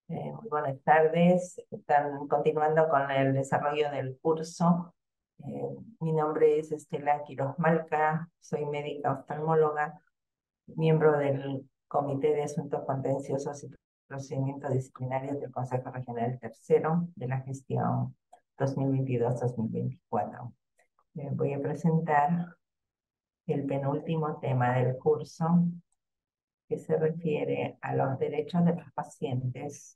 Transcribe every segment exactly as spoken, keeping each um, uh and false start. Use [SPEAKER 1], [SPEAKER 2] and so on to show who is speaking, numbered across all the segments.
[SPEAKER 1] Eh, muy buenas tardes. Están continuando con el desarrollo del curso. Eh, Mi nombre es Estela Quiroz Malca, soy médica oftalmóloga, miembro del Comité de Asuntos Contenciosos y Procedimientos Disciplinarios del Consejo Regional Tercero de la gestión dos mil veintidós dos mil veinticuatro. Eh, voy a presentar el penúltimo tema del curso, que se refiere a los derechos de los pacientes,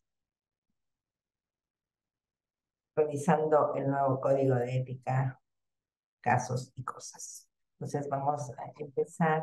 [SPEAKER 1] revisando el nuevo código de ética, casos y cosas. Entonces vamos a empezar.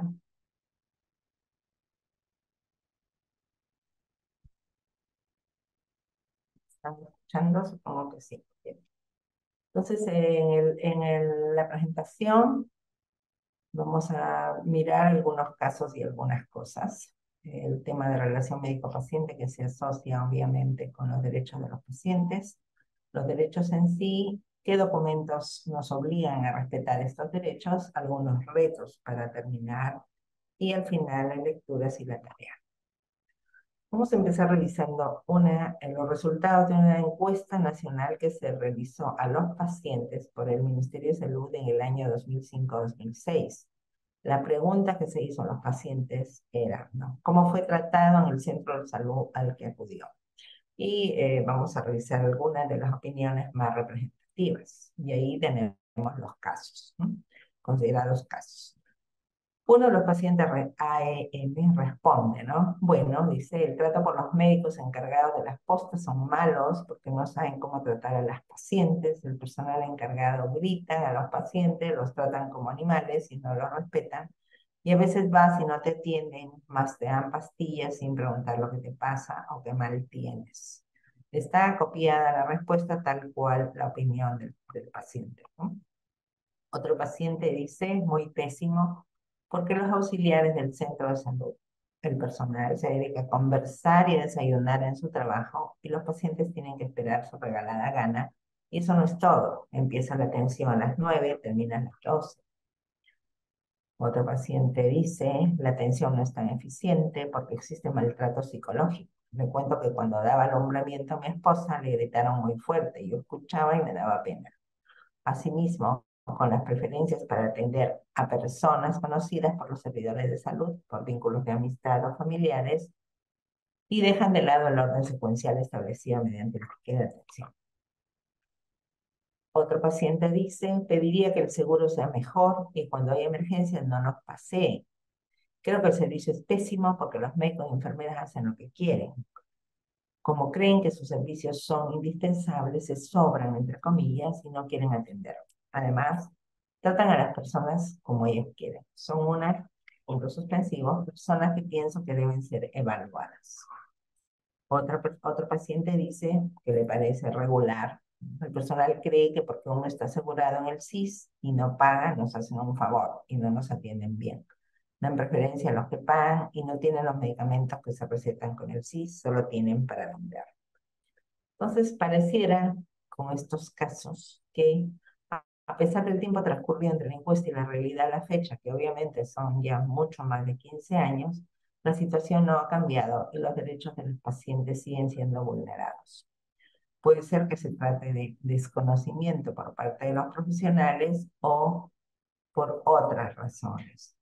[SPEAKER 1] ¿Están escuchando? Supongo que sí. Bien. Entonces, en, el, en el- la presentación vamos a mirar algunos casos y algunas cosas. El tema de relación médico-paciente, que se asocia obviamente con los derechos de los pacientes, los derechos en sí, qué documentos nos obligan a respetar estos derechos, algunos retos para terminar, y al final las lecturas y la tarea. Vamos a empezar revisando una, en los resultados de una encuesta nacional que se realizó a los pacientes por el Ministerio de Salud en el año dos mil cinco dos mil seis. La pregunta que se hizo a los pacientes era, ¿no?, ¿cómo fue tratado en el centro de salud al que acudió? Y eh, vamos a revisar algunas de las opiniones más representativas. Y ahí tenemos los casos, ¿no?, considerados casos. Uno de los pacientes A E M responde, ¿no? Bueno, dice, el trato por los médicos encargados de las postas son malos porque no saben cómo tratar a las pacientes. El personal encargado grita a los pacientes, los tratan como animales y no los respetan. Y a veces vas y no te atienden, más te dan pastillas sin preguntar lo que te pasa o qué mal tienes. Está copiada la respuesta tal cual la opinión del, del paciente, ¿no? Otro paciente dice, muy pésimo, porque los auxiliares del centro de salud, el personal se dedica a conversar y desayunar en su trabajo y los pacientes tienen que esperar su regalada gana. Y eso no es todo. Empieza la atención a las nueve, termina a las doce. Otro paciente dice, la atención no es tan eficiente porque existe maltrato psicológico. Me cuento que cuando daba alumbramiento a mi esposa le gritaron muy fuerte. Yo escuchaba y me daba pena. Asimismo, con las preferencias para atender a personas conocidas por los servidores de salud, por vínculos de amistad o familiares, y dejan de lado el orden secuencial establecido mediante el ticket de atención. Otro paciente dice, pediría que el seguro sea mejor y cuando hay emergencias no nos pasee. Creo que el servicio es pésimo porque los médicos y enfermeras hacen lo que quieren. Como creen que sus servicios son indispensables, se sobran, entre comillas, y no quieren atender. Además, tratan a las personas como ellos quieren. Son unas, puntos suspensivos, personas que pienso que deben ser evaluadas. Otra, otro paciente dice que le parece regular. El personal cree que porque uno está asegurado en el S I S y no paga, nos hacen un favor y no nos atienden bien. Dan preferencia a los que pagan y no tienen los medicamentos que se recetan con el S I S, solo tienen para vender. Entonces, pareciera con estos casos que a, a pesar del tiempo transcurrido entre la encuesta y la realidad a la fecha, que obviamente son ya mucho más de quince años, la situación no ha cambiado y los derechos de los pacientes siguen siendo vulnerados. Puede ser que se trate de desconocimiento por parte de los profesionales o por otras razones.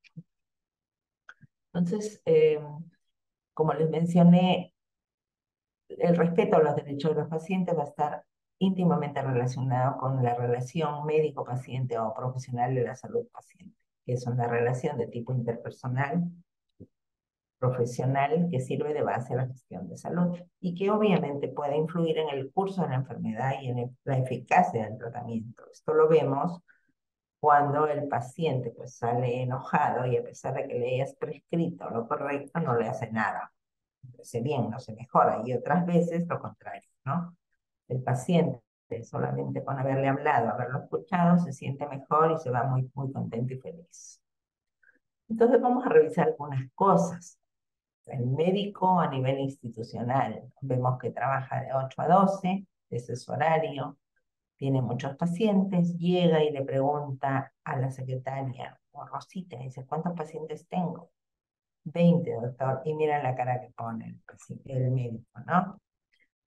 [SPEAKER 1] Entonces, eh, como les mencioné, el respeto a los derechos de los pacientes va a estar íntimamente relacionado con la relación médico-paciente o profesional de la salud-paciente, que es una relación de tipo interpersonal, profesional, que sirve de base a la gestión de salud y que obviamente puede influir en el curso de la enfermedad y en la eficacia del tratamiento. Esto lo vemos cuando el paciente pues sale enojado y a pesar de que le hayas prescrito lo correcto, no le hace nada. Se bien, no se mejora, y otras veces lo contrario, ¿no? El paciente solamente con haberle hablado, haberlo escuchado, se siente mejor y se va muy, muy contento y feliz. Entonces vamos a revisar algunas cosas. El médico a nivel institucional, vemos que trabaja de ocho a doce, ese es su horario, tiene muchos pacientes, llega y le pregunta a la secretaria, o Rosita, dice, ¿cuántos pacientes tengo? veinte, doctor, y mira la cara que pone el, el médico, ¿no?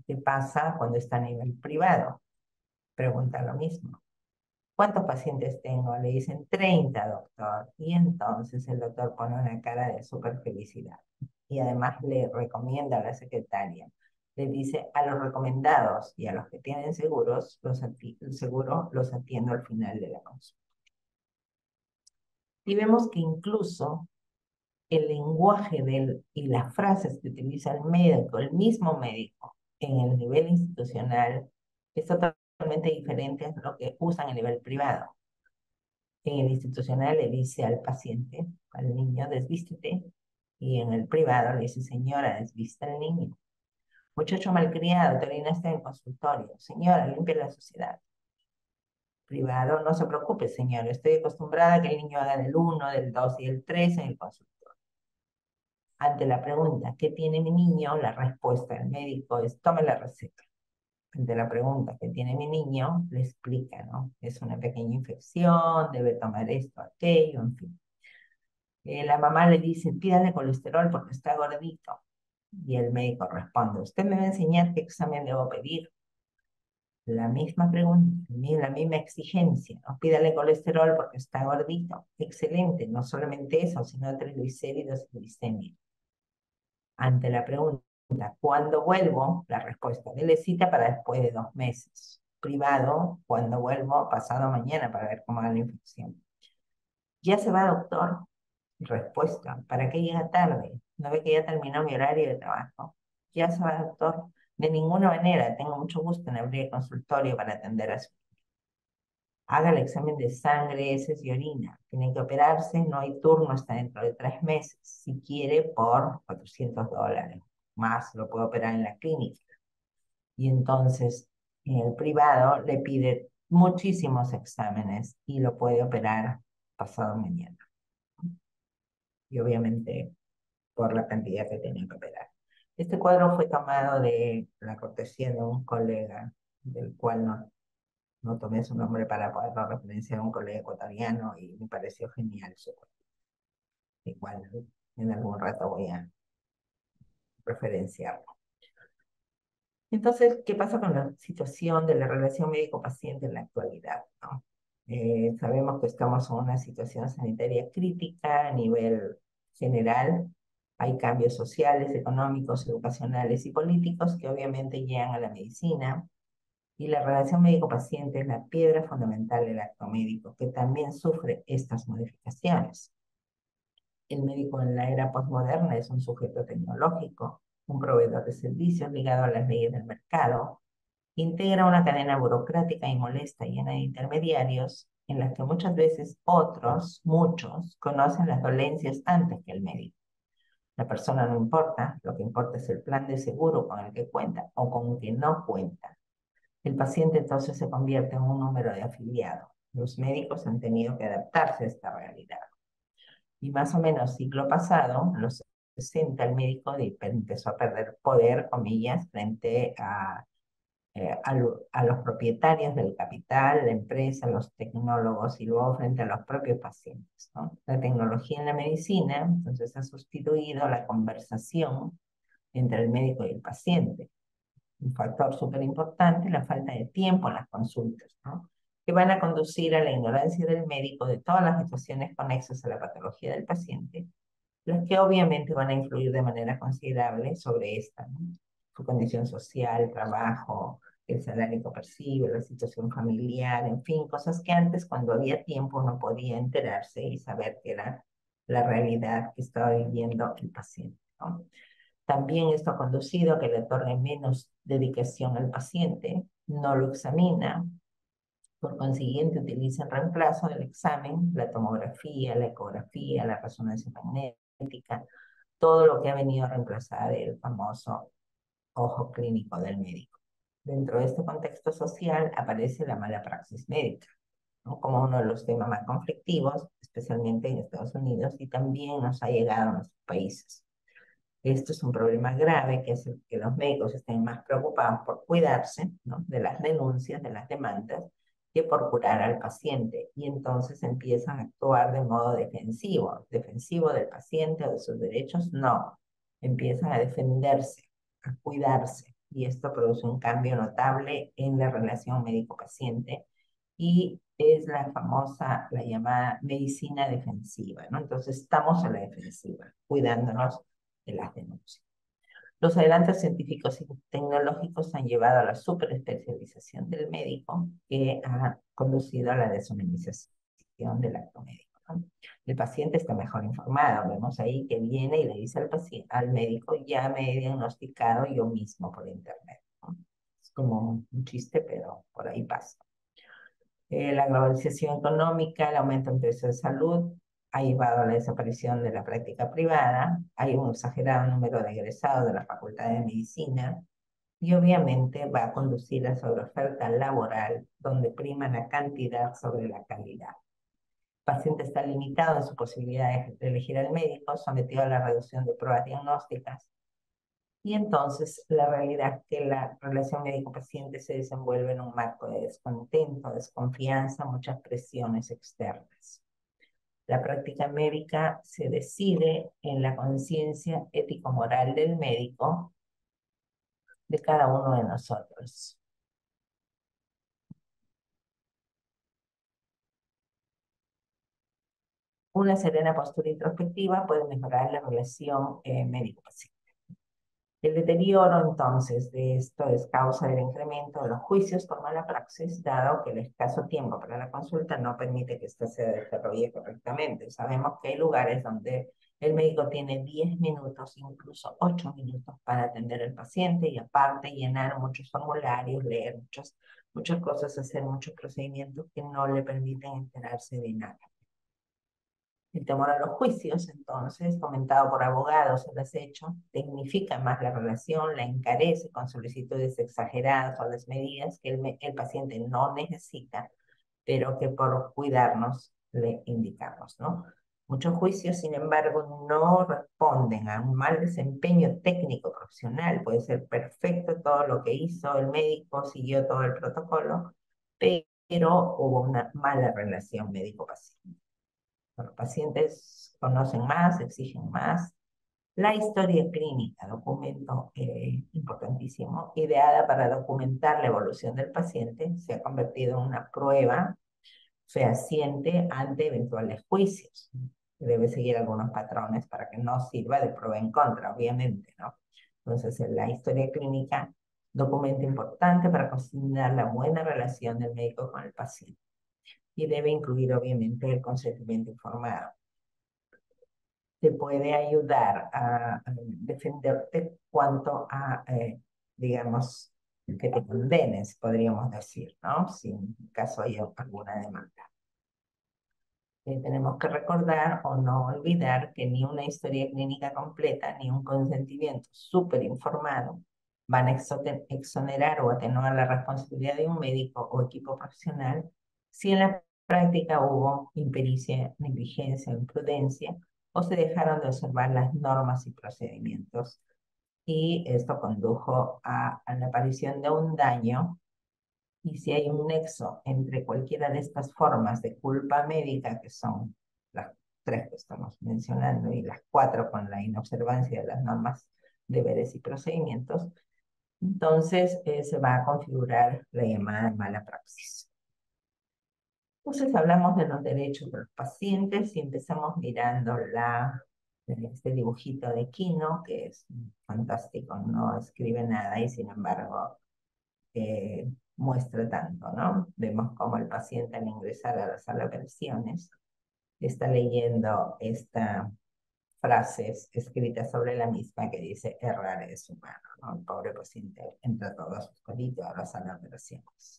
[SPEAKER 1] ¿Qué pasa cuando está a nivel privado? Pregunta lo mismo. ¿Cuántos pacientes tengo? Le dicen treinta, doctor. Y entonces el doctor pone una cara de súper felicidad. Y además le recomienda a la secretaria. Le dice a los recomendados y a los que tienen seguros, los el seguro los atiendo al final de la consulta. Y vemos que incluso el lenguaje del, y las frases que utiliza el médico, el mismo médico, en el nivel institucional, es totalmente diferente a lo que usan en el nivel privado. En el institucional le dice al paciente, al niño, desvístete, y en el privado le dice, señora, desvista al niño. Muchacho malcriado, te orinaste en el consultorio. Señora, limpia la suciedad. Privado, no se preocupe, señor, estoy acostumbrada a que el niño haga del uno, del dos y el tres en el consultorio. Ante la pregunta, ¿qué tiene mi niño? La respuesta del médico es, tome la receta. Ante la pregunta, ¿qué tiene mi niño? Le explica, ¿no? Es una pequeña infección, debe tomar esto, aquello, en fin. Eh, la mamá le dice, pídale colesterol porque está gordito. Y el médico responde, usted me va a enseñar qué examen debo pedir. La misma pregunta, la misma exigencia, ¿no? Pídale colesterol porque está gordito. Excelente, no solamente eso, sino triglicéridos y glicemia. Ante la pregunta, ¿cuándo vuelvo? La respuesta, dele cita para después de dos meses. Privado, ¿cuándo vuelvo? Pasado mañana para ver cómo va la infección. ¿Ya se va, doctor? Respuesta, ¿para qué llega tarde? ¿No ve que ya terminó mi horario de trabajo? Ya se va, doctor. De ninguna manera, tengo mucho gusto en abrir el consultorio para atender a su... Haga el examen de sangre, heces y orina. Tiene que operarse, no hay turno hasta dentro de tres meses. Si quiere, por cuatrocientos dólares. Más lo puede operar en la clínica. Y entonces, en el privado le pide muchísimos exámenes y lo puede operar pasado mañana. Y obviamente por la cantidad que tenía que operar. Este cuadro fue tomado de la cortesía de un colega, del cual no, no tomé su nombre para poderlo referenciar a un colega ecuatoriano y me pareció genial su cuadro. Igual en algún rato voy a referenciarlo. Entonces, ¿qué pasa con la situación de la relación médico-paciente en la actualidad, ¿no? Eh, sabemos que estamos en una situación sanitaria crítica a nivel general. Hay cambios sociales, económicos, educacionales y políticos que obviamente llegan a la medicina. Y la relación médico-paciente es la piedra fundamental del acto médico, que también sufre estas modificaciones. El médico en la era postmoderna es un sujeto tecnológico, un proveedor de servicios ligado a las leyes del mercado, integra una cadena burocrática y molesta llena de intermediarios en las que muchas veces otros, muchos, conocen las dolencias antes que el médico. La persona no importa, lo que importa es el plan de seguro con el que cuenta o con el que no cuenta. El paciente entonces se convierte en un número de afiliados. Los médicos han tenido que adaptarse a esta realidad. Y más o menos siglo pasado, en los sesenta, el médico empezó a perder poder, comillas, frente a eh, a, lo, a, los propietarios del capital, la empresa, los tecnólogos y luego frente a los propios pacientes, ¿no? La tecnología en la medicina, entonces, ha sustituido la conversación entre el médico y el paciente. Un factor súper importante, la falta de tiempo en las consultas, ¿no? Que van a conducir a la ignorancia del médico de todas las situaciones conexas a la patología del paciente, las que obviamente van a influir de manera considerable sobre esta, ¿no? Su condición social, trabajo, el salario que percibe, la situación familiar, en fin, cosas que antes, cuando había tiempo, no podía enterarse y saber que era la realidad que estaba viviendo el paciente, ¿no? También esto ha conducido a que le otorgue menos dedicación al paciente, no lo examina, por consiguiente utiliza en reemplazo del examen la tomografía, la ecografía, la resonancia magnética, todo lo que ha venido a reemplazar el famoso ojo clínico del médico. Dentro de este contexto social aparece la mala praxis médica, ¿no? Como uno de los temas más conflictivos, especialmente en Estados Unidos, y también nos ha llegado a nuestros países. Esto es un problema grave que hace que los médicos estén más preocupados por cuidarse, ¿no?, de las denuncias, de las demandas, que por curar al paciente. Y entonces empiezan a actuar de modo defensivo. ¿Defensivo del paciente o de sus derechos? No. Empiezan a defenderse, a cuidarse. y esto produce un cambio notable en la relación médico-paciente y es la famosa, la llamada medicina defensiva, ¿no? Entonces estamos a la defensiva, cuidándonos de las denuncias. Los adelantos científicos y tecnológicos han llevado a la superespecialización del médico, que ha conducido a la deshumanización del acto médico, ¿no? El paciente está mejor informado. Vemos ahí que viene y le dice al, paciente, al médico, ya me he diagnosticado yo mismo por internet, ¿no? Es como un chiste, pero por ahí pasa. Eh, la globalización económica, el aumento en precios de salud, ha llevado a la desaparición de la práctica privada, hay un exagerado número de egresados de la Facultad de Medicina y obviamente va a conducir a sobreoferta laboral donde prima la cantidad sobre la calidad. El paciente está limitado en su posibilidad de elegir al médico, sometido a la reducción de pruebas diagnósticas, y entonces la realidad es que la relación médico-paciente se desenvuelve en un marco de descontento, desconfianza, muchas presiones externas. La práctica médica se decide en la conciencia ético-moral del médico de cada uno de nosotros. Una serena postura introspectiva puede mejorar la relación eh, médico-paciente. El deterioro, entonces, de esto es causa del incremento de los juicios por mala praxis, dado que el escaso tiempo para la consulta no permite que ésta se desarrolle correctamente. Sabemos que hay lugares donde el médico tiene diez minutos, incluso ocho minutos para atender al paciente y aparte llenar muchos formularios, leer muchas, muchas cosas, hacer muchos procedimientos que no le permiten enterarse de nada. El temor a los juicios, entonces, comentado por abogados al acecho, tecnifica más la relación, la encarece con solicitudes exageradas o desmedidas que el, el paciente no necesita, pero que por cuidarnos le indicamos, ¿no? Muchos juicios, sin embargo, no responden a un mal desempeño técnico profesional. Puede ser perfecto todo lo que hizo el médico, siguió todo el protocolo, pero hubo una mala relación médico-paciente. Los pacientes conocen más, exigen más. La historia clínica, documento eh, importantísimo, ideada para documentar la evolución del paciente, se ha convertido en una prueba fehaciente ante eventuales juicios. Debe seguir algunos patrones para que no sirva de prueba en contra, obviamente, ¿no? Entonces, la historia clínica, documento importante para consignar la buena relación del médico con el paciente. Y debe incluir, obviamente, el consentimiento informado. Te puede ayudar a, a defenderte cuanto a, eh, digamos, que te condenes, podríamos decir, ¿no? Si en caso haya alguna demanda. Eh, tenemos que recordar o no olvidar que ni una historia clínica completa ni un consentimiento súper informado van a exonerar o atenuar la responsabilidad de un médico o equipo profesional si en la práctica hubo impericia, negligencia, imprudencia o se dejaron de observar las normas y procedimientos. Y esto condujo a, a la aparición de un daño. Y si hay un nexo entre cualquiera de estas formas de culpa médica, que son las tres que estamos mencionando, y las cuatro con la inobservancia de las normas, deberes y procedimientos, entonces eh, se va a configurar la llamada mala praxis. Entonces hablamos de los derechos de los pacientes y empezamos mirando la, este dibujito de Quino, que es fantástico, no escribe nada y sin embargo eh, muestra tanto, ¿no? Vemos cómo el paciente al ingresar a la sala de operaciones está leyendo esta frase escrita sobre la misma que dice errar es humano, ¿no? El pobre paciente entra todo solito a la sala de operaciones.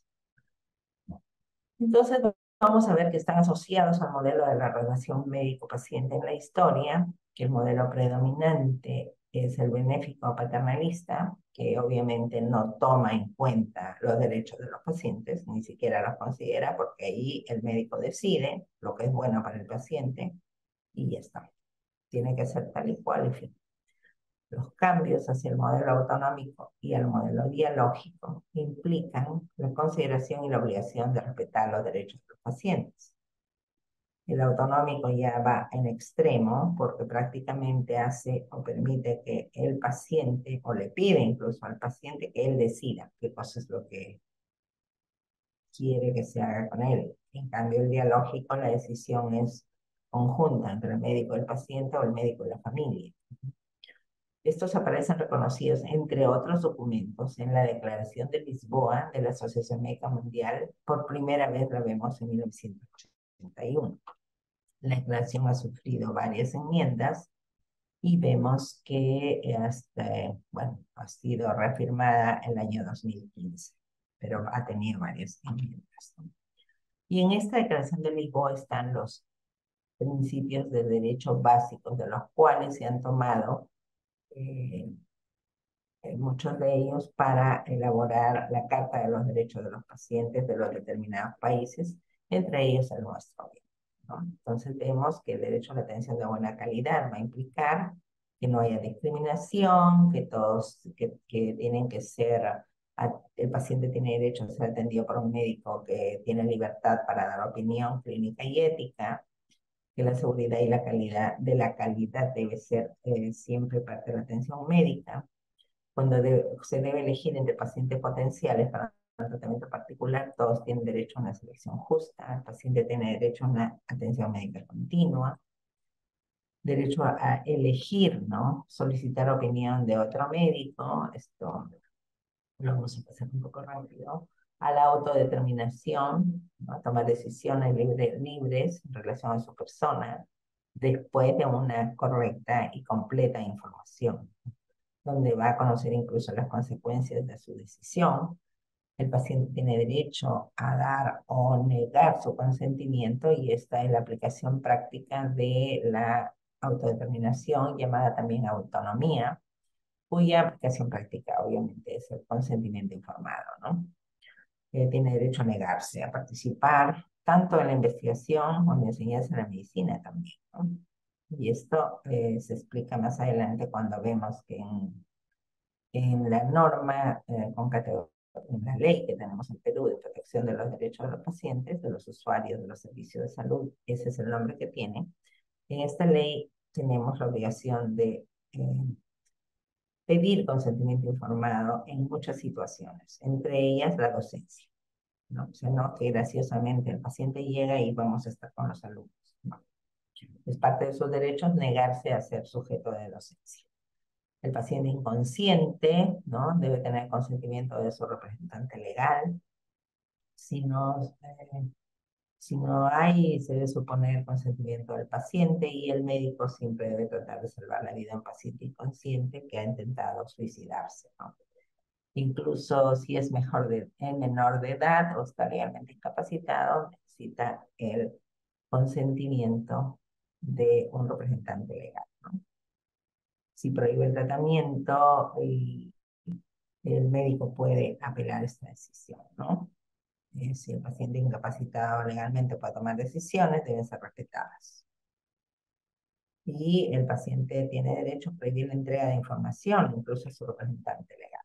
[SPEAKER 1] Entonces vamos a ver que están asociados al modelo de la relación médico-paciente en la historia, que el modelo predominante es el benéfico paternalista, que obviamente no toma en cuenta los derechos de los pacientes, ni siquiera los considera, porque ahí el médico decide lo que es bueno para el paciente y ya está. Tiene que ser tal y cual, en fin. Los cambios hacia el modelo autonómico y al modelo dialógico implican la consideración y la obligación de respetar los derechos de los pacientes. El autonómico ya va en extremo porque prácticamente hace o permite que el paciente, o le pide incluso al paciente que él decida qué cosa es lo que quiere que se haga con él. En cambio, el dialógico, la decisión es conjunta entre el médico y el paciente o el médico y la familia. Estos aparecen reconocidos, entre otros documentos, en la Declaración de Lisboa de la Asociación Médica Mundial. Por primera vez la vemos en mil novecientos ochenta y uno. La declaración ha sufrido varias enmiendas y vemos que hasta, bueno, ha sido reafirmada en el año dos mil quince, pero ha tenido varias enmiendas, ¿no? Y en esta declaración de Lisboa están los principios de derechos básicos, de los cuales se han tomado eh, muchos de ellos para elaborar la Carta de los Derechos de los Pacientes de los determinados países, entre ellos el nuestro, ¿no? Entonces vemos que el derecho a la atención de buena calidad va a implicar que no haya discriminación, que todos, que, que tienen que ser, a, el paciente tiene derecho a ser atendido por un médico que tiene libertad para dar opinión clínica y ética, que la seguridad y la calidad de la calidad debe ser eh, siempre parte de la atención médica. Cuando debe, se debe elegir entre pacientes potenciales para un tratamiento particular, todos tienen derecho a una selección justa, el paciente tiene derecho a una atención médica continua, derecho a, a elegir, ¿no? Solicitar opinión de otro médico, esto lo vamos a pasar un poco rápido, a la autodeterminación, ¿no? A tomar decisiones libre, libres en relación a su persona, después de una correcta y completa información, donde va a conocer incluso las consecuencias de su decisión. El paciente tiene derecho a dar o negar su consentimiento y esta es la aplicación práctica de la autodeterminación, llamada también autonomía, cuya aplicación práctica obviamente es el consentimiento informado, ¿no? Eh, tiene derecho a negarse a participar tanto en la investigación como en la enseñanza de la medicina también, ¿no? Y esto eh, se explica más adelante cuando vemos que en en la norma, eh, con en la ley que tenemos en Perú de protección de los derechos de los pacientes, de los usuarios de los servicios de salud, ese es el nombre que tiene. En esta ley tenemos la obligación de eh, pedir consentimiento informado en muchas situaciones, entre ellas la docencia, ¿no? O sea, no que graciosamente el paciente llega y vamos a estar con los alumnos, no. Es parte de sus derechos negarse a ser sujeto de docencia. El paciente inconsciente, ¿no? Debe tener consentimiento de su representante legal. Si no, eh, si no hay, se debe suponer consentimiento del paciente y el médico siempre debe tratar de salvar la vida a un paciente inconsciente que ha intentado suicidarse, ¿no? Incluso si es mejor de, el menor de edad o está legalmente incapacitado, necesita el consentimiento de un representante legal, ¿no? Si prohíbe el tratamiento, y el médico puede apelar esta decisión, ¿no? Eh, si el paciente incapacitado legalmente para tomar decisiones, deben ser respetadas. Y el paciente tiene derecho a prohibir la entrega de información, incluso a su representante legal.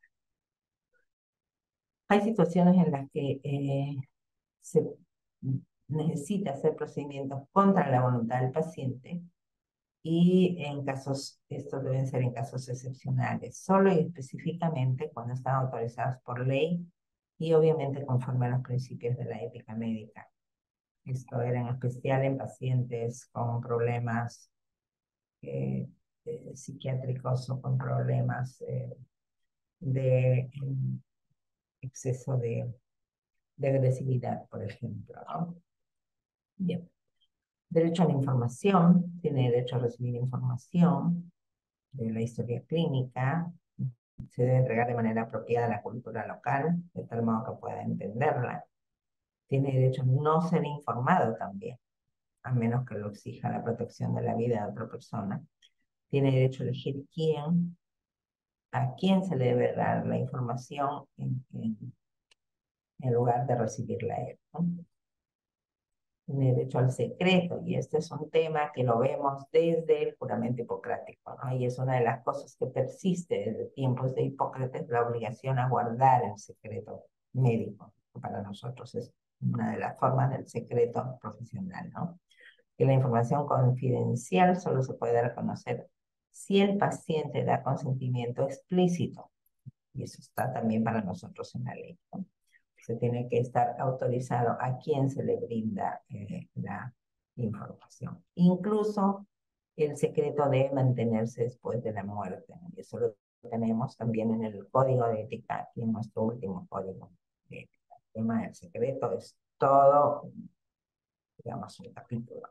[SPEAKER 1] Hay situaciones en las que eh, se necesita hacer procedimientos contra la voluntad del paciente y en casos, estos deben ser en casos excepcionales, solo y específicamente cuando están autorizados por ley y obviamente conforme a los principios de la ética médica. Esto era en especial en pacientes con problemas eh, eh, psiquiátricos o con problemas eh, de eh, exceso de, de agresividad, por ejemplo, ¿no? Bien. Derecho a la información, tiene derecho a recibir información de la historia clínica, se debe entregar de manera apropiada a la cultura local, de tal modo que pueda entenderla. Tiene derecho a no ser informado también, a menos que lo exija la protección de la vida de otra persona. Tiene derecho a elegir quién, a quién se le debe dar la información en, en, en lugar de recibirla a él, ¿no? Tiene derecho al secreto, y este es un tema que lo vemos desde el juramento hipocrático, ¿no? Y es una de las cosas que persiste desde tiempos de Hipócrates, la obligación a guardar el secreto médico, que para nosotros es una de las formas del secreto profesional, ¿no? que la información confidencial solo se puede dar a conocer si el paciente da consentimiento explícito. Y eso está también para nosotros en la ley, ¿no? Se tiene que estar autorizado a quien se le brinda eh, la información. Incluso el secreto debe mantenerse después de la muerte, ¿no? Y eso lo tenemos también en el Código de Ética y en nuestro último Código de Ética. El tema del secreto es todo, digamos, un capítulo.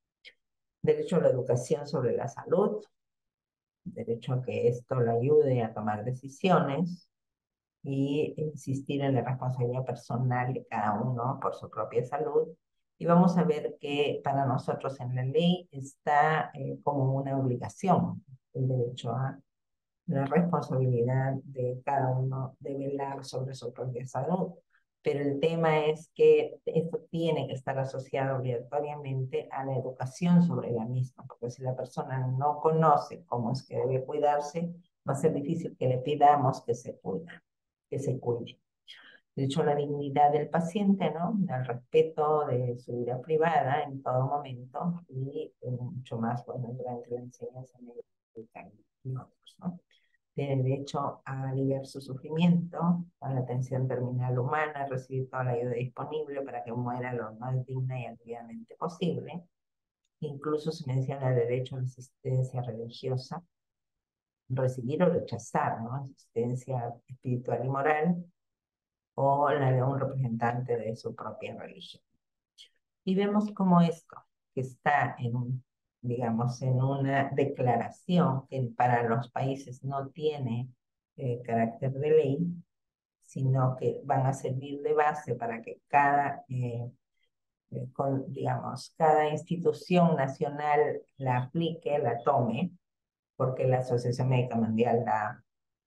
[SPEAKER 1] Derecho a la educación sobre la salud, derecho a que esto lo ayude a tomar decisiones y insistir en la responsabilidad personal de cada uno por su propia salud. Y vamos a ver que para nosotros en la ley está eh, como una obligación el derecho a la responsabilidad de cada uno de velar sobre su propia salud. Pero el tema es que esto tiene que estar asociado obligatoriamente a la educación sobre la misma, porque si la persona no conoce cómo es que debe cuidarse, va a ser difícil que le pidamos que se cuide, que se cuide. De hecho, la dignidad del paciente, ¿no? El respeto de su vida privada en todo momento y eh, mucho más, bueno, durante la enseñanza médica y otros, ¿no? Tiene derecho a aliviar su sufrimiento, a la atención terminal humana, a recibir toda la ayuda disponible para que muera lo más digna y aliviadamente posible. Incluso se menciona el derecho a la asistencia religiosa, recibir o rechazar, ¿no? Asistencia espiritual y moral, o la de un representante de su propia religión. Y vemos como esto, que está en un, digamos, en una declaración que para los países no tiene eh, carácter de ley, sino que van a servir de base para que cada, eh, eh, con, digamos, cada institución nacional la aplique, la tome, porque la Asociación Médica Mundial da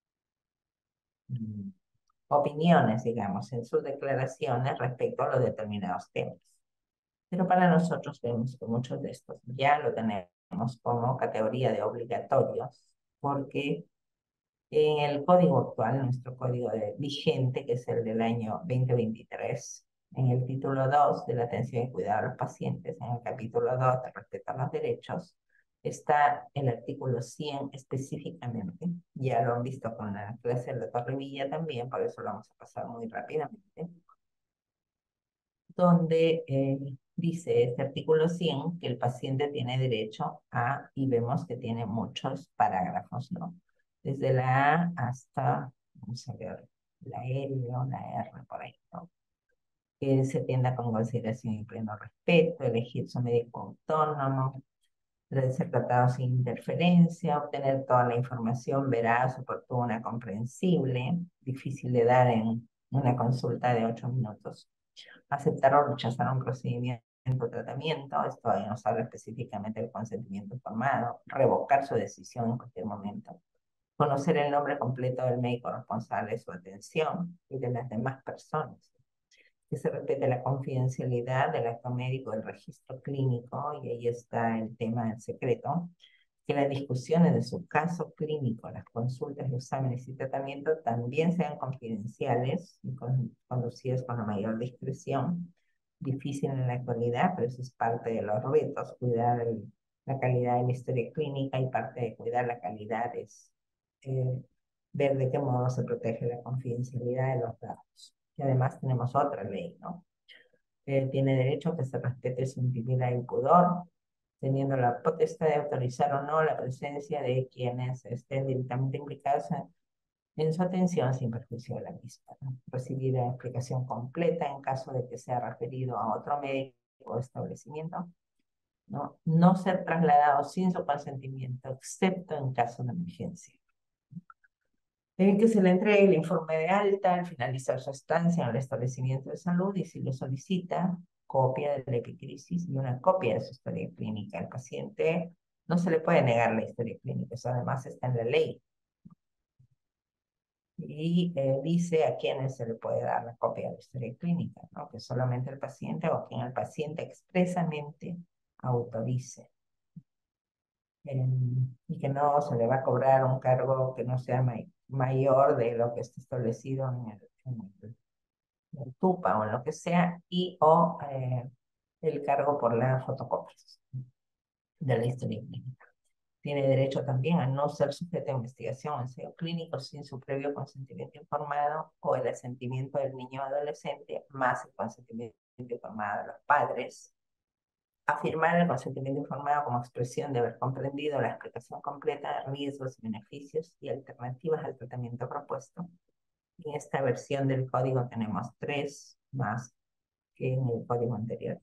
[SPEAKER 1] mm, opiniones, digamos, en sus declaraciones respecto a los determinados temas. Pero para nosotros vemos que muchos de estos ya lo tenemos como categoría de obligatorios, porque en el código actual, nuestro código de, vigente, que es el del año dos mil veintitrés, en el título dos de la atención y cuidado de los pacientes, en el capítulo dos de respeto a los derechos, está el artículo cien específicamente. Ya lo han visto con la clase de la Torre Villa también, por eso lo vamos a pasar muy rápidamente, donde eh, dice este artículo cien que el paciente tiene derecho a, y vemos que tiene muchos parágrafos, ¿no? Desde la A hasta, vamos a ver, la L o la R por ahí, ¿no? Que se tienda con consideración y pleno respeto, elegir su médico autónomo, debe ser tratado sin interferencia, obtener toda la información veraz, oportuna, comprensible, difícil de dar en una consulta de ocho minutos, aceptar o rechazar un procedimiento o tratamiento, esto ahí nos habla específicamente del consentimiento informado, revocar su decisión en cualquier momento, conocer el nombre completo del médico responsable de su atención y de las demás personas, que se respete la confidencialidad del acto médico, del registro clínico, y ahí está el tema del secreto, que las discusiones de su caso clínico, las consultas, los exámenes y tratamientos también sean confidenciales y con, conducidas con la mayor discreción. Difícil en la actualidad, pero eso es parte de los retos, cuidar el, la calidad de la historia clínica, y parte de cuidar la calidad es eh, ver de qué modo se protege la confidencialidad de los datos. Y además tenemos otra ley, ¿no? Eh, tiene derecho a que se respete su intimidad y pudor, teniendo la potestad de autorizar o no la presencia de quienes estén directamente implicados en, en su atención sin perjuicio de la misma, ¿no? Recibir la explicación completa en caso de que sea referido a otro médico o establecimiento, ¿no? No ser trasladado sin su consentimiento, excepto en caso de emergencia. En que se le entregue el informe de alta al finalizar su estancia en el establecimiento de salud, y si lo solicita, copia de la epicrisis y una copia de su historia clínica. Al paciente no se le puede negar la historia clínica, eso además está en la ley. Y eh, dice a quiénes se le puede dar la copia de la historia clínica, ¿no? Que solamente el paciente o quien el paciente expresamente autorice. Eh, y que no se le va a cobrar un cargo que no sea may mayor de lo que está establecido en el, en el, en el TUPA o en lo que sea, y o eh, el cargo por las fotocopias de la historia clínica. Tiene derecho también a no ser sujeto a investigación o ensayo clínico sin su previo consentimiento informado o el asentimiento del niño o adolescente, más el consentimiento informado de los padres. Afirmar el consentimiento informado como expresión de haber comprendido la explicación completa de riesgos, beneficios y alternativas al tratamiento propuesto. En esta versión del código tenemos tres más que en el código anterior.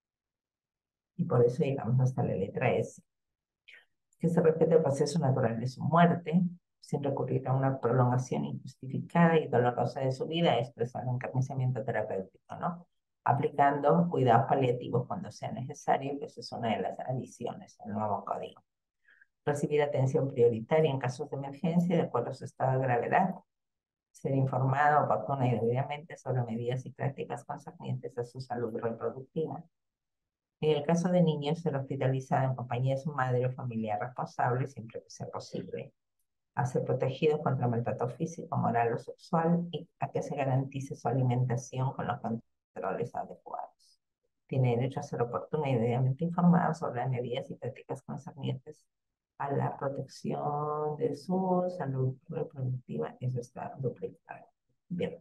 [SPEAKER 1] Y por eso llegamos hasta la letra S. Que se respete el proceso natural de su muerte, sin recurrir a una prolongación injustificada y dolorosa de su vida, expresar un encarnizamiento terapéutico, ¿no? Aplicando cuidados paliativos cuando sea necesario, que esa es una de las adiciones al nuevo código. Recibir atención prioritaria en casos de emergencia de acuerdo a su estado de gravedad. Ser informado oportuna y debidamente sobre medidas y prácticas concernientes a su salud reproductiva. En el caso de niños, ser hospitalizado en compañía de su madre o familiar responsable siempre que sea posible. A ser protegidos contra maltrato físico, moral o sexual y a que se garantice su alimentación con los controles adecuados. Tiene derecho a ser oportuna y debidamente informado sobre las medidas y prácticas concernientes a la protección de su salud reproductiva. Eso está duplicado. Bien.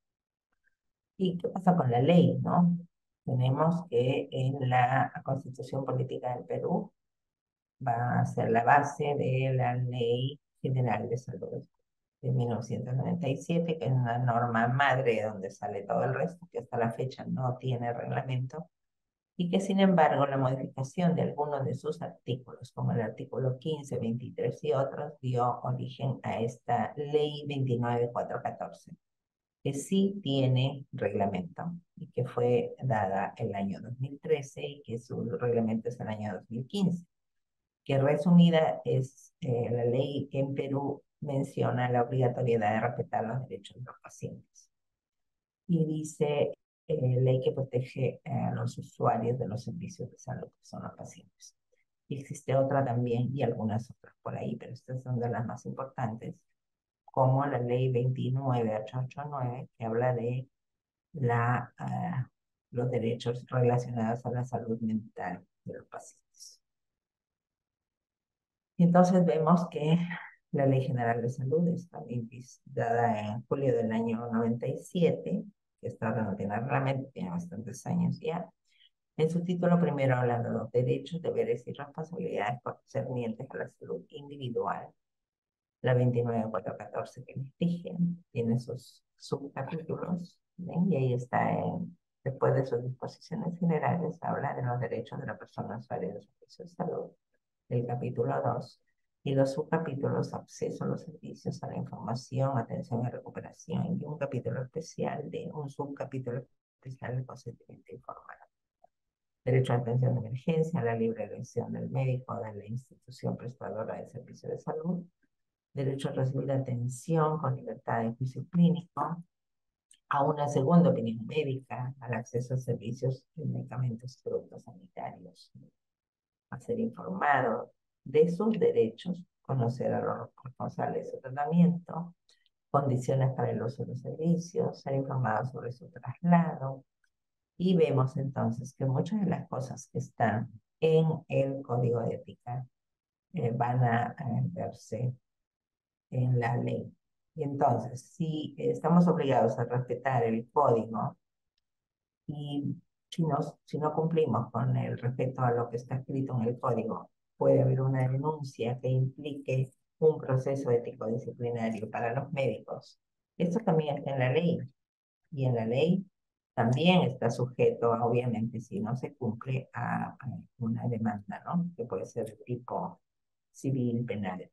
[SPEAKER 1] ¿Y qué pasa con la ley, no? Tenemos que en la Constitución Política del Perú va a ser la base de la Ley General de Salud de mil novecientos noventa y siete, que es una norma madre donde sale todo el resto, que hasta la fecha no tiene reglamento, y que sin embargo la modificación de algunos de sus artículos, como el artículo quince, veintitrés y otros, dio origen a esta Ley veintinueve mil cuatrocientos catorce, que sí tiene reglamento y que fue dada el año dos mil trece y que su reglamento es el año dos mil quince, que resumida es eh, la ley que en Perú menciona la obligatoriedad de respetar los derechos de los pacientes. Y dice eh, ley que protege a los usuarios de los servicios de salud, que son los pacientes. Y existe otra también y algunas otras por ahí, pero estas son de las más importantes, como la ley veintinueve mil ochocientos ochenta y nueve, que habla de la, uh, los derechos relacionados a la salud mental de los pacientes. Y entonces vemos que la Ley General de Salud está dada en julio del año noventa y siete, que está no tiene reglamento, tiene bastantes años ya. En su título primero habla de los derechos, deberes y responsabilidades concernientes a la salud individual. La veintinueve mil cuatrocientos catorce que nos rigen tiene sus subcapítulos, ¿ven? Y ahí está, en, después de sus disposiciones generales, habla de los derechos de la persona usuaria de los servicios de salud, el capítulo dos, y los subcapítulos: acceso a los servicios, a la información, atención y recuperación, y un capítulo especial de un subcapítulo especial de consentimiento informado. Derecho a atención de emergencia, a la libre elección del médico de la institución prestadora de servicios de salud, derecho a recibir atención con libertad de juicio clínico, a una segunda opinión médica, al acceso a servicios y medicamentos y productos sanitarios, a ser informado de sus derechos, conocer a los responsables de su tratamiento, condiciones para el uso de los servicios, ser informado sobre su traslado. Y vemos entonces que muchas de las cosas que están en el código de ética eh, van a, a verse en la ley. Y entonces, si estamos obligados a respetar el código y si, nos, si no cumplimos con el respeto a lo que está escrito en el código, puede haber una denuncia que implique un proceso ético disciplinario para los médicos. Esto también está en la ley. Y en la ley también está sujeto, obviamente, si no se cumple, a, a una demanda, ¿no? Que puede ser de tipo civil, penal.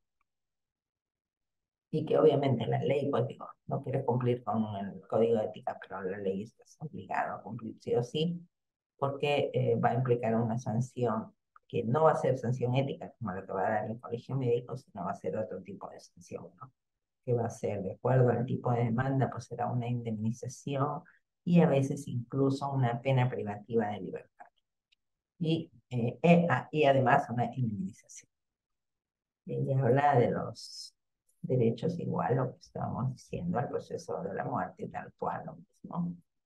[SPEAKER 1] Y que obviamente la ley, pues digo, no quiere cumplir con el código de ética, pero la ley está obligada a cumplir sí o sí, porque eh, va a implicar una sanción que no va a ser sanción ética, como la que va a dar el colegio médico, sino va a ser otro tipo de sanción, ¿no? Que va a ser, de acuerdo al tipo de demanda, pues será una indemnización y a veces incluso una pena privativa de libertad. Y, eh, eh, ah, y además una indemnización. Ella habla de los derechos igual, lo que estábamos diciendo, al proceso de la muerte, tal cual, lo mismo.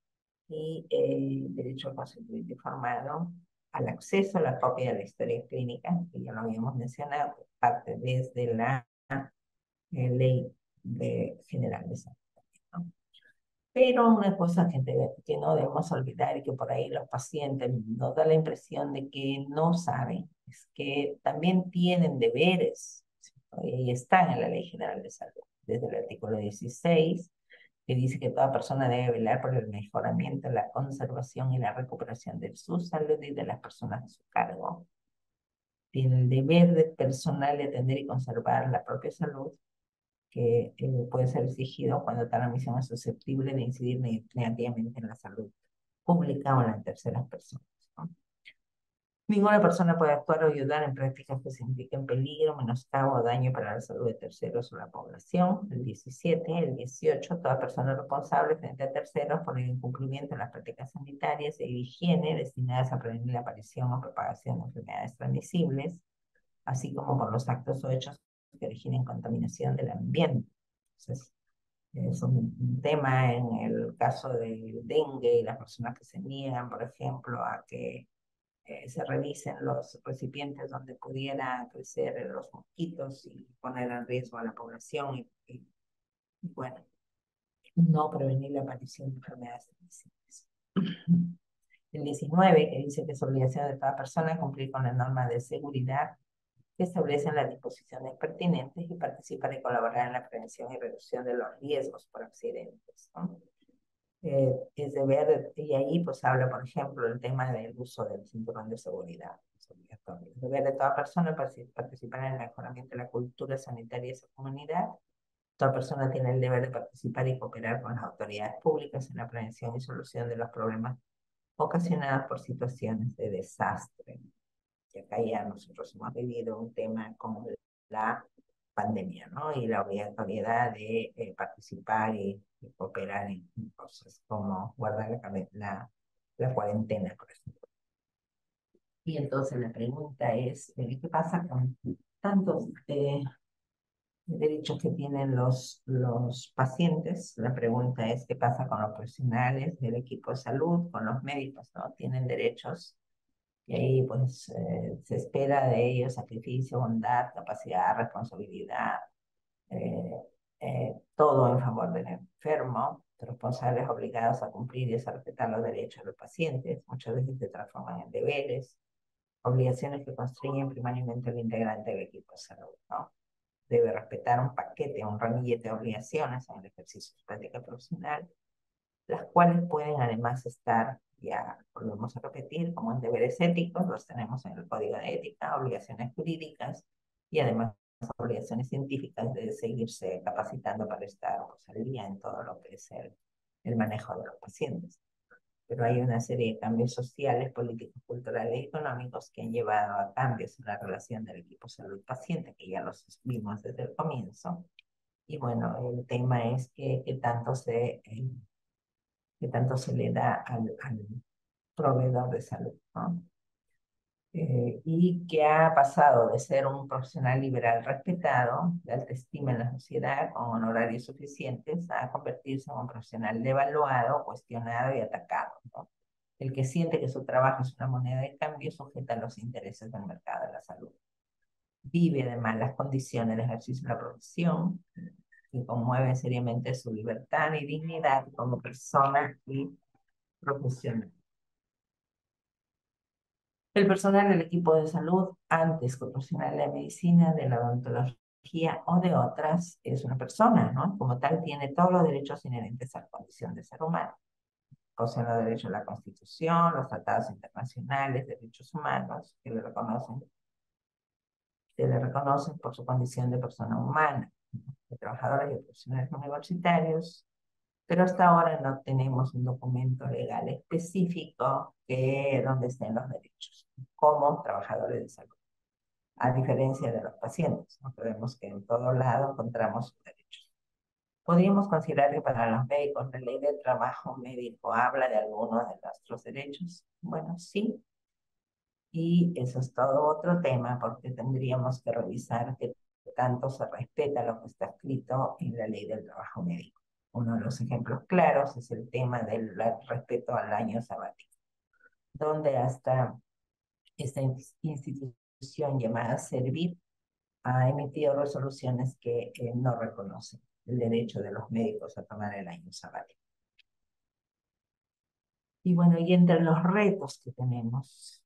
[SPEAKER 1] y eh, derecho al consentimiento informado, al acceso a la copia de la historia clínica, que ya lo habíamos mencionado, parte desde la eh, ley de general de salud, ¿no? Pero una cosa que, debe- que no debemos olvidar y que por ahí los pacientes nos da la impresión de que no saben, es que también tienen deberes, ¿cierto? Y están en la Ley General de Salud, desde el artículo dieciséis, que dice que toda persona debe velar por el mejoramiento, la conservación y la recuperación de su salud y de las personas a su cargo. Tiene el deber de personal de atender y conservar la propia salud, que eh, puede ser exigido cuando tal misión es susceptible de incidir negativamente en la salud pública o en las terceras personas, ¿no? Ninguna persona puede actuar o ayudar en prácticas que signifiquen peligro, menoscabo o daño para la salud de terceros o la población. El diecisiete, el dieciocho, toda persona responsable frente a terceros por el incumplimiento de las prácticas sanitarias e higiene destinadas a prevenir la aparición o propagación de enfermedades transmisibles, así como por los actos o hechos que originen contaminación del ambiente. Entonces, es un, un tema en el caso del dengue y las personas que se niegan, por ejemplo, a que eh, se revisen los recipientes donde pudieran crecer los mosquitos y poner en riesgo a la población y, y, y bueno, no prevenir la aparición de enfermedades transmisibles. El diecinueve, que dice que es obligación de toda persona cumplir con las normas de seguridad que establecen las disposiciones pertinentes y participar y colaborar en la prevención y reducción de los riesgos por accidentes, ¿no? Eh, es deber, y ahí pues habla, por ejemplo, el tema del uso del cinturón de seguridad. Es obligatorio. Es deber de toda persona participar en el mejoramiento de la cultura sanitaria de su comunidad. Toda persona tiene el deber de participar y cooperar con las autoridades públicas en la prevención y solución de los problemas ocasionados por situaciones de desastre. Y acá ya nosotros hemos vivido un tema como la pandemia, ¿no? Y la obligatoriedad de eh, participar y, y cooperar en cosas como guardar la, la, la cuarentena, por ejemplo. Y entonces la pregunta es, eh, ¿qué pasa con tantos eh, derechos que tienen los, los pacientes? La pregunta es, ¿qué pasa con los profesionales del equipo de salud, con los médicos, ¿no? ¿Tienen derechos? Y ahí pues eh, se espera de ellos sacrificio, bondad, capacidad, responsabilidad, eh, eh, todo en favor del enfermo, responsables obligados a cumplir y a respetar los derechos de los pacientes, muchas veces se transforman en deberes, obligaciones que constriñen primariamente al integrante del equipo de salud, ¿no? Debe respetar un paquete, un ramillete de obligaciones en el ejercicio de su práctica profesional, las cuales pueden además estar, ya volvemos a repetir, como en deberes éticos, los tenemos en el Código de Ética, obligaciones jurídicas y además obligaciones científicas de seguirse capacitando para estar pues, al día en todo lo que es el, el manejo de los pacientes. Pero hay una serie de cambios sociales, políticos, culturales y económicos que han llevado a cambios en la relación del equipo salud-paciente, que ya los vimos desde el comienzo. Y bueno, el tema es que, que tanto se eh, que tanto se le da al, al proveedor de salud, ¿no? Eh, y que ha pasado de ser un profesional liberal respetado, de alta estima en la sociedad, con honorarios suficientes, a convertirse en un profesional devaluado, cuestionado y atacado, ¿no? El que siente que su trabajo es una moneda de cambio sujeta a los intereses del mercado de la salud. Vive de malas condiciones de ejercicio de la profesión, que conmueven seriamente su libertad y dignidad como persona y profesional. El personal del equipo de salud, antes que profesional de la medicina, de la odontología o de otras, es una persona, ¿no? Como tal, tiene todos los derechos inherentes a la condición de ser humano. Posee los derechos de la Constitución, los tratados internacionales, derechos humanos, que le reconocen, que le reconocen por su condición de persona humana, de trabajadores y profesionales universitarios, pero hasta ahora no tenemos un documento legal específico que, donde estén los derechos como trabajadores de salud, a diferencia de los pacientes, ¿no? Vemos que en todo lado encontramos sus derechos. Podríamos considerar que para los médicos la ley del trabajo médico habla de algunos de nuestros derechos. Bueno, sí, y eso es todo otro tema porque tendríamos que revisar qué tanto se respeta lo que está escrito en la ley del trabajo médico. Uno de los ejemplos claros es el tema del respeto al año sabático, donde hasta esta institución llamada Servir ha emitido resoluciones que eh, no reconocen el derecho de los médicos a tomar el año sabático. Y bueno, y entre los retos que tenemos,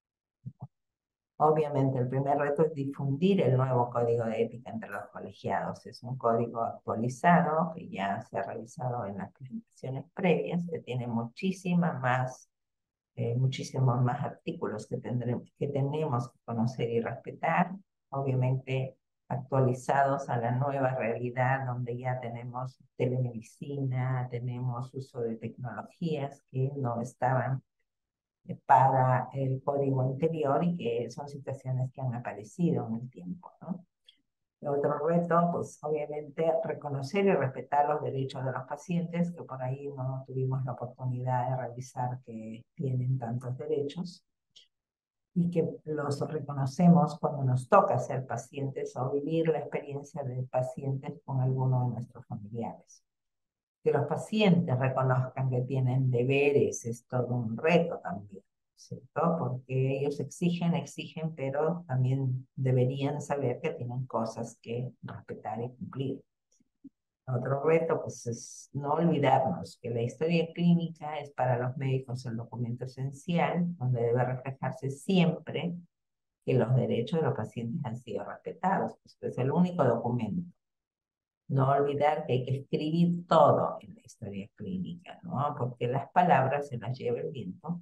[SPEAKER 1] obviamente el primer reto es difundir el nuevo código de ética entre los colegiados. Es un código actualizado que ya se ha revisado en las presentaciones previas, que tiene muchísima más eh, muchísimos más artículos que, tendremos, que tenemos que conocer y respetar, obviamente actualizados a la nueva realidad donde ya tenemos telemedicina, tenemos uso de tecnologías que no estaban eh, para el código anterior y que son situaciones que han aparecido en el tiempo, ¿no? Otro reto, pues obviamente reconocer y respetar los derechos de los pacientes, que por ahí no tuvimos la oportunidad de revisar que tienen tantos derechos y que los reconocemos cuando nos toca ser pacientes o vivir la experiencia de pacientes con alguno de nuestros familiares. Que los pacientes reconozcan que tienen deberes es todo un reto también, ¿cierto? Porque ellos exigen, exigen, pero también deberían saber que tienen cosas que respetar y cumplir. Otro reto, pues, es no olvidarnos que la historia clínica es para los médicos el documento esencial, donde debe reflejarse siempre que los derechos de los pacientes han sido respetados, pues es el único documento. No olvidar que hay que escribir todo en la historia clínica, ¿no? Porque las palabras se las lleva el viento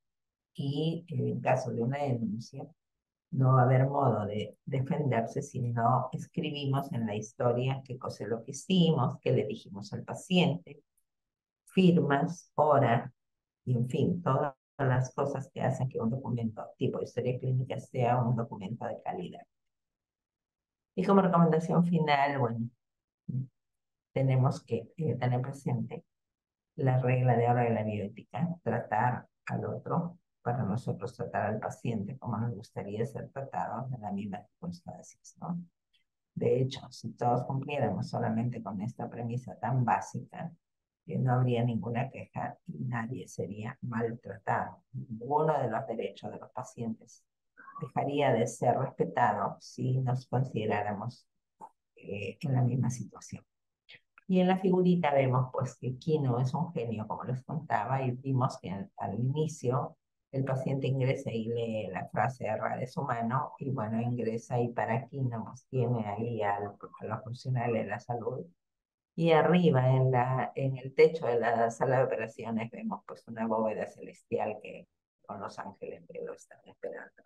[SPEAKER 1] y en caso de una denuncia no va a haber modo de defenderse si no escribimos en la historia qué cosa es lo que hicimos, qué le dijimos al paciente, firmas, hora, y en fin, todas las cosas que hacen que un documento tipo de historia clínica sea un documento de calidad. Y como recomendación final, bueno, tenemos que eh, tener presente la regla de oro de la bioética, tratar al otro para nosotros tratar al paciente como nos gustaría ser tratados en las mismas circunstancias, ¿no? De hecho, si todos cumpliéramos solamente con esta premisa tan básica, que no habría ninguna queja y nadie sería maltratado. Ninguno de los derechos de los pacientes dejaría de ser respetado si nos consideráramos eh, en la misma situación. Y en la figurita vemos pues que Kino es un genio, como les contaba, y vimos que al, al inicio el paciente ingresa y lee la frase errar es humano, y bueno, ingresa y para Kino pues, tiene ahí al, a los profesionales de la salud. Y arriba en, la, en el techo de la sala de operaciones vemos pues una bóveda celestial que con los ángeles que lo están esperando.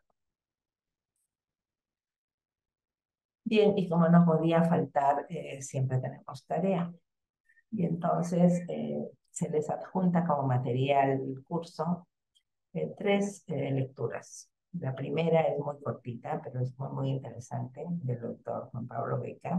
[SPEAKER 1] Bien, y como no podía faltar, eh, siempre tenemos tarea. Y entonces eh, se les adjunta como material del curso eh, tres eh, lecturas. La primera es muy cortita, pero es muy, muy interesante, del doctor Juan Pablo Beca,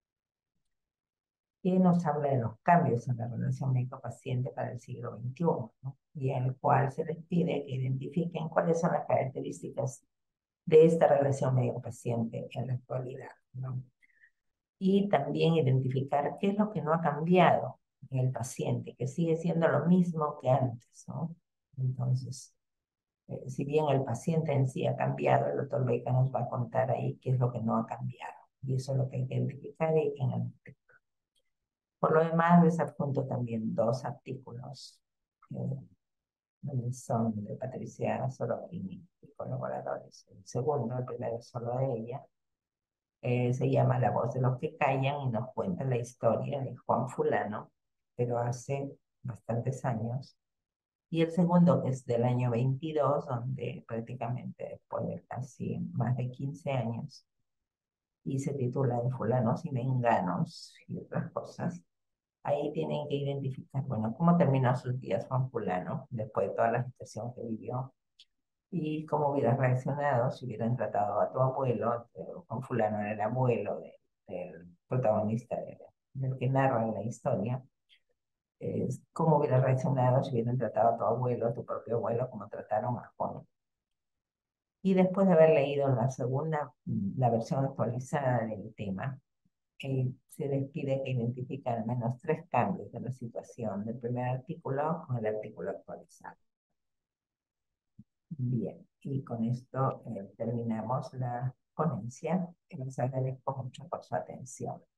[SPEAKER 1] que nos habla de los cambios en la relación médico-paciente para el siglo veintiuno, ¿no? Y en el cual se les pide que identifiquen cuáles son las características de esta relación médico-paciente en la actualidad, ¿no? Y también identificar qué es lo que no ha cambiado en el paciente, que sigue siendo lo mismo que antes, ¿no? Entonces, eh, si bien el paciente en sí ha cambiado, el doctor Beca nos va a contar ahí qué es lo que no ha cambiado. Y eso es lo que hay que identificar en el texto. Por lo demás, les adjunto también dos artículos, eh, son de Patricia Sorokin y colaboradores. El segundo, el primero es solo de ella, eh, se llama La voz de los que callan y nos cuenta la historia de Juan Fulano, pero hace bastantes años. Y el segundo, que es del año veintidós, donde prácticamente después de casi más de quince años, y se titula De Fulanos y Menganos y otras cosas. Ahí tienen que identificar, bueno, cómo terminó sus días Juan Fulano, después de toda la situación que vivió, y cómo hubieras reaccionado si hubieran tratado a tu abuelo, Juan Fulano era el abuelo de, del protagonista de, del que narra la historia, eh, cómo hubieras reaccionado si hubieran tratado a tu abuelo, a tu propio abuelo, como trataron a Juan. Y después de haber leído la segunda, la versión actualizada del tema, eh, se les pide que identifiquen al menos tres cambios de la situación del primer artículo con el artículo actualizado. Bien, y con esto eh, terminamos la ponencia. Les agradezco mucho por su atención.